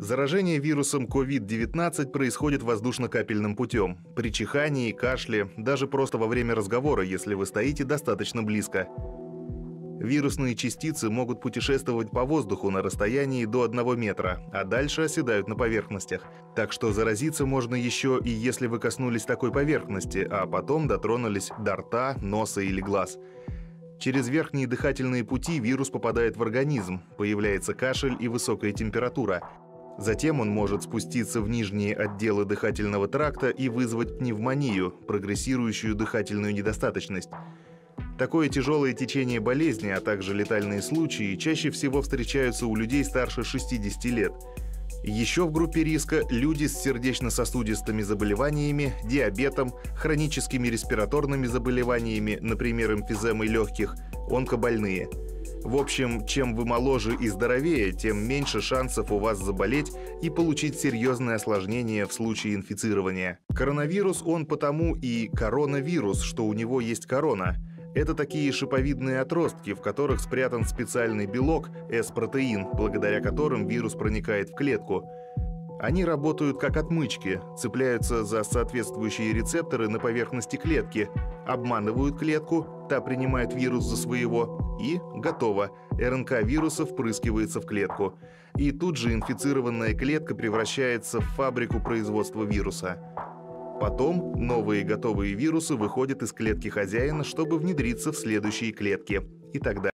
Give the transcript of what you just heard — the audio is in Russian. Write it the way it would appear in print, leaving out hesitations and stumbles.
Заражение вирусом COVID-19 происходит воздушно-капельным путем. При чихании, кашле, даже просто во время разговора, если вы стоите достаточно близко. Вирусные частицы могут путешествовать по воздуху на расстоянии до 1 метра, а дальше оседают на поверхностях. Так что заразиться можно еще и если вы коснулись такой поверхности, а потом дотронулись до рта, носа или глаз. Через верхние дыхательные пути вирус попадает в организм, появляется кашель и высокая температура. Затем он может спуститься в нижние отделы дыхательного тракта и вызвать пневмонию, прогрессирующую дыхательную недостаточность. Такое тяжелое течение болезни, а также летальные случаи чаще всего встречаются у людей старше 60 лет. Еще в группе риска люди с сердечно-сосудистыми заболеваниями, диабетом, хроническими респираторными заболеваниями, например, эмфиземой легких, онкобольные. В общем, чем вы моложе и здоровее, тем меньше шансов у вас заболеть и получить серьезные осложнения в случае инфицирования. Коронавирус он потому и коронавирус, что у него есть корона. Это такие шиповидные отростки, в которых спрятан специальный белок, S-протеин, благодаря которым вирус проникает в клетку. Они работают как отмычки, цепляются за соответствующие рецепторы на поверхности клетки, обманывают клетку, та принимает вирус за своего, и готово. РНК вируса впрыскивается в клетку. И тут же инфицированная клетка превращается в фабрику производства вируса. Потом новые готовые вирусы выходят из клетки хозяина, чтобы внедриться в следующие клетки. И так далее.